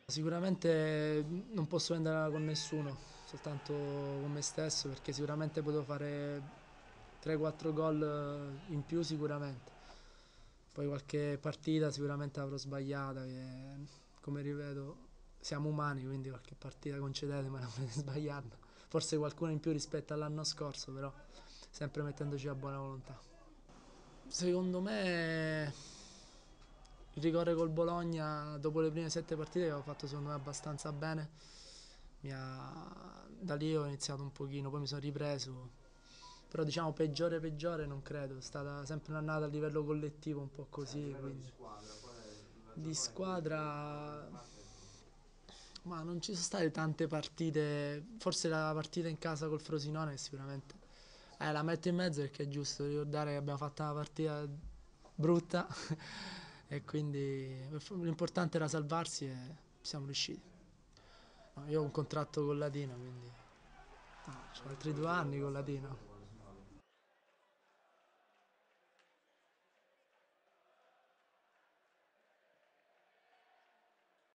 Sicuramente non posso prenderla con nessuno, soltanto con me stesso, perché sicuramente potevo fare 3-4 gol in più sicuramente. Poi qualche partita sicuramente avrò sbagliata, che come ripeto siamo umani, quindi qualche partita concedetemela per sbagliarla. Forse qualcuno in più rispetto all'anno scorso, però sempre mettendoci la buona volontà. Secondo me il rigore col Bologna dopo le prime 7 partite che avevo fatto secondo me abbastanza bene, da lì ho iniziato un pochino, poi mi sono ripreso, però diciamo peggiore peggiore non credo, è stata sempre un'annata a livello collettivo un po' così, quindi di squadra, ma non ci sono state tante partite, forse la partita in casa col Frosinone sicuramente la metto in mezzo perché è giusto ricordare che abbiamo fatto una partita brutta e quindi l'importante era salvarsi e siamo riusciti. No, io ho un contratto con Latino, quindi ho altri 2 anni con Latino.